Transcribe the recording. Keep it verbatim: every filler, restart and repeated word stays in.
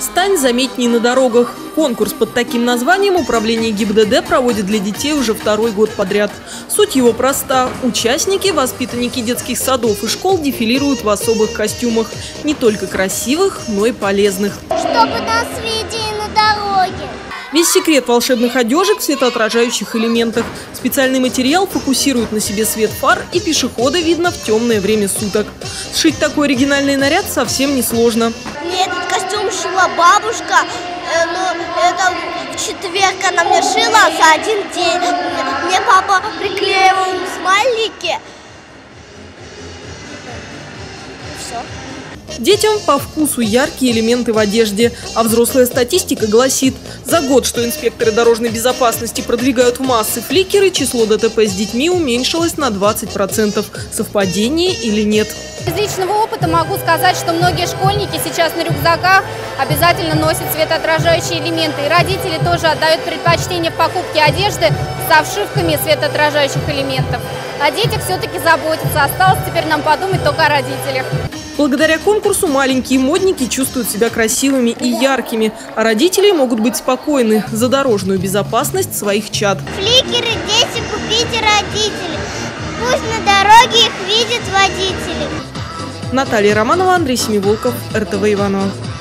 «Стань заметней на дорогах». Конкурс под таким названием управление ГИБДД проводит для детей уже второй год подряд. Суть его проста. Участники, воспитанники детских садов и школ дефилируют в особых костюмах. Не только красивых, но и полезных. Чтобы нас видели на дороге. Весь секрет волшебных одежек в светоотражающих элементах. Специальный материал фокусирует на себе свет фар, и пешехода видно в темное время суток. Сшить такой оригинальный наряд совсем несложно. Мне этот костюм шила бабушка, но это в четверг она мне шила за один день. Мне папа приклеивал смайлики. Все. Детям по вкусу яркие элементы в одежде, а взрослая статистика гласит, за год, что инспекторы дорожной безопасности продвигают в массы фликеры, число ДТП с детьми уменьшилось на двадцать процентов. Совпадение или нет? Из личного опыта могу сказать, что многие школьники сейчас на рюкзаках обязательно носят светоотражающие элементы. И родители тоже отдают предпочтение в покупке одежды с обшивками светоотражающих элементов. О детях все-таки заботятся. Осталось теперь нам подумать только о родителях. Благодаря конкурсу маленькие модники чувствуют себя красивыми и яркими, а родители могут быть спокойны за дорожную безопасность своих чад. Фликеры дети, купите родители. Пусть на дороге их видят водители. Наталья Романова, Андрей Семиволков, эр тэ вэ Иваново.